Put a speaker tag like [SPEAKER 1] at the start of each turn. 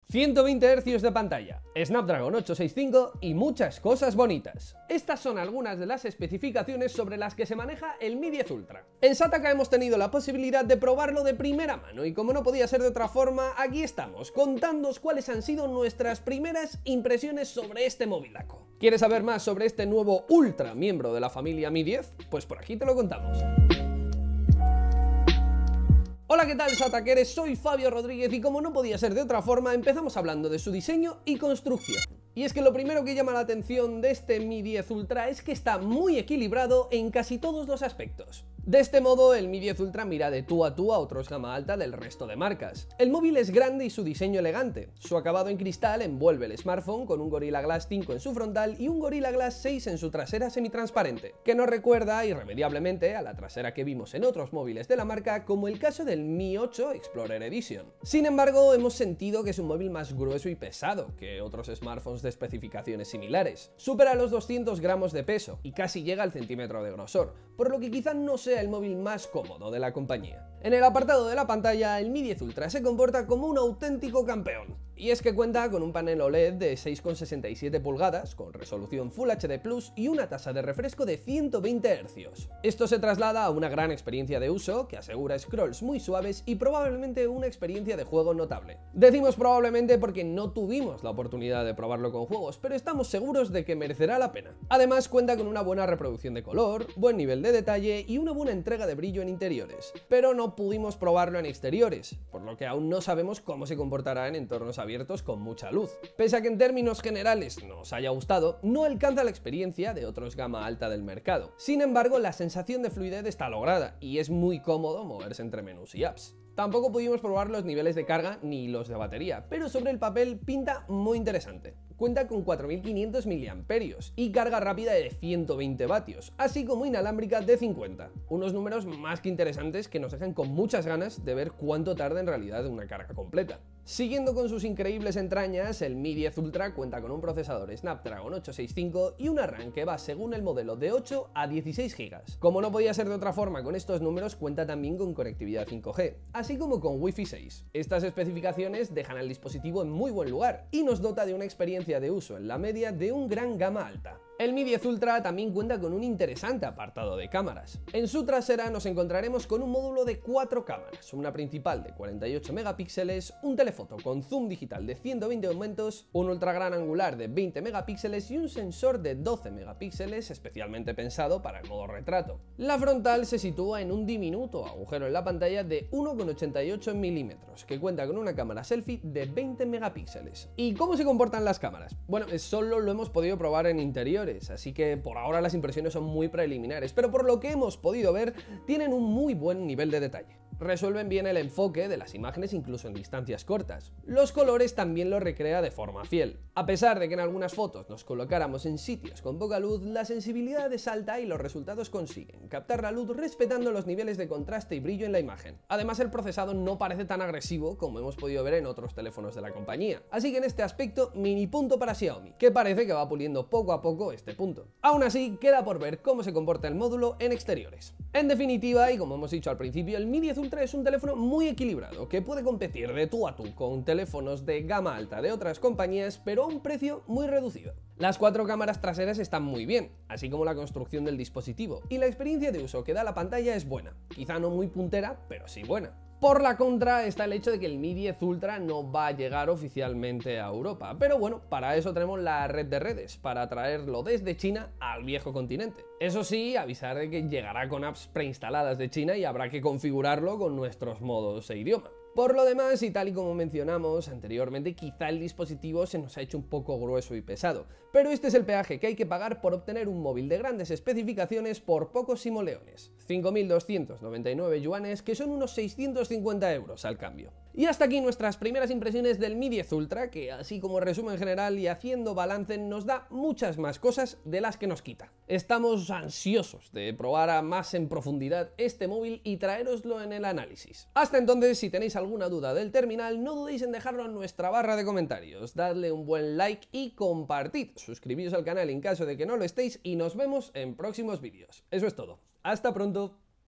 [SPEAKER 1] 120 Hz de pantalla, Snapdragon 865 y muchas cosas bonitas. Estas son algunas de las especificaciones sobre las que se maneja el Mi 10 Ultra. En Sataka hemos tenido la posibilidad de probarlo de primera mano y como no podía ser de otra forma, aquí estamos, contándoos cuáles han sido nuestras primeras impresiones sobre este movilaco. ¿Quieres saber más sobre este nuevo Ultra miembro de la familia Mi 10? Pues por aquí te lo contamos. Hola, ¿qué tal, Satakeres? Soy Fabio Rodríguez y como no podía ser de otra forma, empezamos hablando de su diseño y construcción. Y es que lo primero que llama la atención de este Mi 10 Ultra es que está muy equilibrado en casi todos los aspectos. De este modo, el Mi 10 Ultra mira de tú a otros gama alta del resto de marcas. El móvil es grande y su diseño elegante. Su acabado en cristal envuelve el smartphone con un Gorilla Glass 5 en su frontal y un Gorilla Glass 6 en su trasera semitransparente, que nos recuerda irremediablemente a la trasera que vimos en otros móviles de la marca, como el caso del Mi 8 Explorer Edition. Sin embargo, hemos sentido que es un móvil más grueso y pesado que otros smartphones de especificaciones similares. Supera los 200 gramos de peso y casi llega al centímetro de grosor, por lo que quizá no sea el móvil más cómodo de la compañía. En el apartado de la pantalla, el Mi 10 Ultra se comporta como un auténtico campeón. Y es que cuenta con un panel OLED de 6,67 pulgadas, con resolución Full HD Plus y una tasa de refresco de 120 Hz. Esto se traslada a una gran experiencia de uso, que asegura scrolls muy suaves y probablemente una experiencia de juego notable. Decimos probablemente porque no tuvimos la oportunidad de probarlo con juegos, pero estamos seguros de que merecerá la pena. Además, cuenta con una buena reproducción de color, buen nivel de detalle y una buena entrega de brillo en interiores. Pero no pudimos probarlo en exteriores, por lo que aún no sabemos cómo se comportará en entornos abiertos con mucha luz. Pese a que en términos generales nos haya gustado, no alcanza la experiencia de otros gama alta del mercado. Sin embargo, la sensación de fluidez está lograda y es muy cómodo moverse entre menús y apps. Tampoco pudimos probar los niveles de carga ni los de batería, pero sobre el papel pinta muy interesante. Cuenta con 4500 mAh y carga rápida de 120 vatios, así como inalámbrica de 50. Unos números más que interesantes que nos dejan con muchas ganas de ver cuánto tarda en realidad una carga completa. Siguiendo con sus increíbles entrañas, el Mi 10 Ultra cuenta con un procesador Snapdragon 865 y una RAM que va según el modelo de 8 a 16 GB. Como no podía ser de otra forma con estos números, cuenta también con conectividad 5G, así como con Wi-Fi 6. Estas especificaciones dejan al dispositivo en muy buen lugar y nos dota de una experiencia de uso en la media de un gran gama alta. El Mi 10 Ultra también cuenta con un interesante apartado de cámaras. En su trasera nos encontraremos con un módulo de 4 cámaras, una principal de 48 megapíxeles, un telefoto con zoom digital de 120 aumentos, un ultra gran angular de 20 megapíxeles y un sensor de 12 megapíxeles especialmente pensado para el modo retrato. La frontal se sitúa en un diminuto agujero en la pantalla de 1,88 milímetros, que cuenta con una cámara selfie de 20 megapíxeles. ¿Y cómo se comportan las cámaras? Bueno, solo lo hemos podido probar en interiores, así que por ahora las impresiones son muy preliminares, pero por lo que hemos podido ver, tienen un muy buen nivel de detalle. Resuelven bien el enfoque de las imágenes incluso en distancias cortas. Los colores también los recrea de forma fiel. A pesar de que en algunas fotos nos colocáramos en sitios con poca luz, la sensibilidad es alta y los resultados consiguen captar la luz respetando los niveles de contraste y brillo en la imagen. Además, el procesado no parece tan agresivo como hemos podido ver en otros teléfonos de la compañía. Así que en este aspecto, mini punto para Xiaomi, que parece que va puliendo poco a poco este punto. Aún así, queda por ver cómo se comporta el módulo en exteriores. En definitiva, y como hemos dicho al principio, el Mi 10 Ultra es un teléfono muy equilibrado que puede competir de tú a tú con teléfonos de gama alta de otras compañías, pero a un precio muy reducido. Las 4 cámaras traseras están muy bien, así como la construcción del dispositivo, y la experiencia de uso que da la pantalla es buena, quizá no muy puntera, pero sí buena. Por la contra está el hecho de que el Mi 10 Ultra no va a llegar oficialmente a Europa, pero bueno, para eso tenemos la red de redes, para traerlo desde China al viejo continente. Eso sí, avisar de que llegará con apps preinstaladas de China y habrá que configurarlo con nuestros modos e idioma. Por lo demás, y tal y como mencionamos anteriormente, quizá el dispositivo se nos ha hecho un poco grueso y pesado, pero este es el peaje que hay que pagar por obtener un móvil de grandes especificaciones por pocos simoleones. 5.299 yuanes, que son unos 650 euros al cambio. Y hasta aquí nuestras primeras impresiones del Mi 10 Ultra, que así como resumen general y haciendo balance nos da muchas más cosas de las que nos quita. Estamos ansiosos de probar más en profundidad este móvil y traéroslo en el análisis. Hasta entonces, si tenéis alguna duda del terminal, no dudéis en dejarlo en nuestra barra de comentarios, dadle un buen like y compartid, suscribíos al canal en caso de que no lo estéis y nos vemos en próximos vídeos. Eso es todo. ¡Hasta pronto!